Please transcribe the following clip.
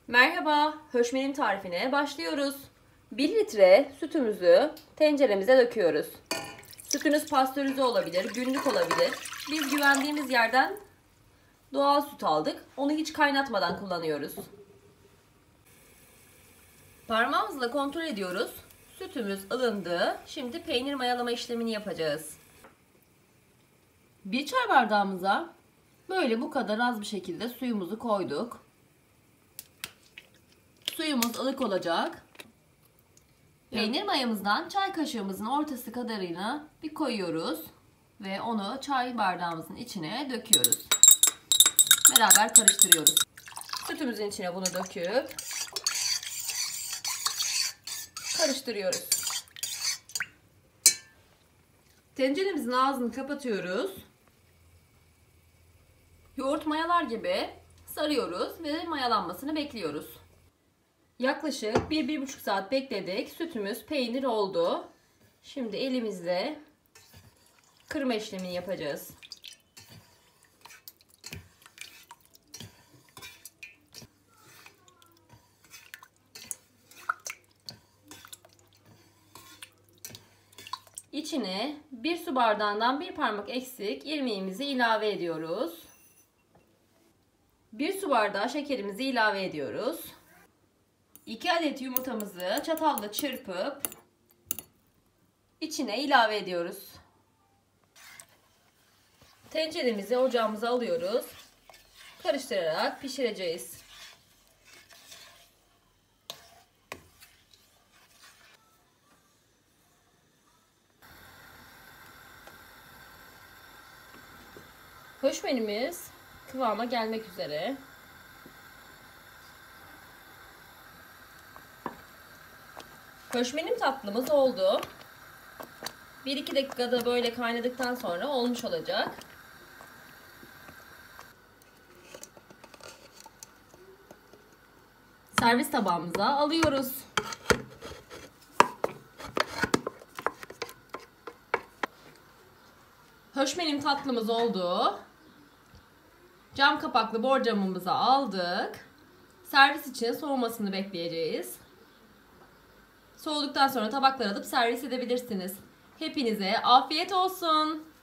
Merhaba, höşmenim tarifine başlıyoruz. 1 litre sütümüzü tenceremize döküyoruz. Sütünüz pastörize olabilir, günlük olabilir. Biz güvendiğimiz yerden doğal süt aldık. Onu hiç kaynatmadan kullanıyoruz. Parmağımızla kontrol ediyoruz. Sütümüz ılındı. Şimdi peynir mayalama işlemini yapacağız. Bir çay bardağımıza böyle bu kadar az bir şekilde suyumuzu koyduk. Suyumuz ılık olacak. Peynir mayamızdan çay kaşığımızın ortası kadarıyla bir koyuyoruz. Ve onu çay bardağımızın içine döküyoruz. Beraber karıştırıyoruz. Sütümüzün içine bunu döküp karıştırıyoruz. Tenceremizin ağzını kapatıyoruz. Yoğurt mayalar gibi sarıyoruz ve mayalanmasını bekliyoruz. Yaklaşık 1-1,5 saat bekledik. Sütümüz peynir oldu. Şimdi elimizle kırma işlemini yapacağız. İçine 1 su bardağından 1 parmak eksik irmiğimizi ilave ediyoruz. 1 su bardağı şekerimizi ilave ediyoruz. 2 adet yumurtamızı çatalla çırpıp içine ilave ediyoruz. Tenceremizi ocağımıza alıyoruz. Karıştırarak pişireceğiz. Höşmenimiz kıvama gelmek üzere. Höşmenim tatlımız oldu. 1-2 dakikada böyle kaynadıktan sonra olmuş olacak. Servis tabağımıza alıyoruz. Höşmenim tatlımız oldu. Cam kapaklı borcamımıza aldık. Servis için soğumasını bekleyeceğiz. Soğuduktan sonra tabaklara alıp servis edebilirsiniz. Hepinize afiyet olsun.